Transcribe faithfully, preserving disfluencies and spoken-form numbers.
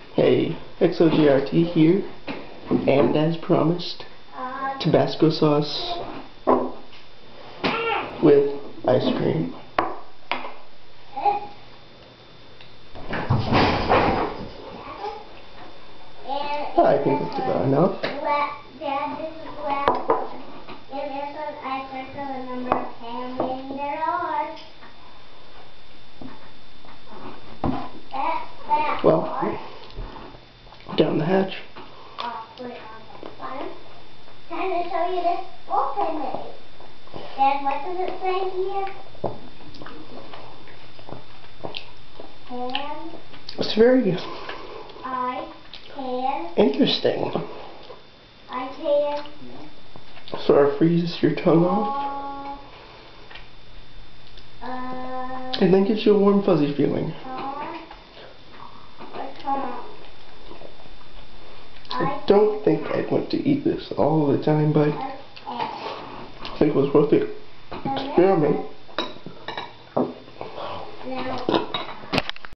Hey, X O G R T here, and as promised, Tabasco sauce with ice cream. I think that's about enough. Dad, this is the last one. In this one, I circle the number of how many there are. That's that Well, part. down the hatch. I'll put it on the front. Time to show you this ultimate. Dad, what does it say here? And It's very I can. interesting. I can. Sort of freezes your tongue off, Uh, uh, and then gives you a warm fuzzy feeling. I don't think I'd want to eat this all the time, but I think it was worth the experiment.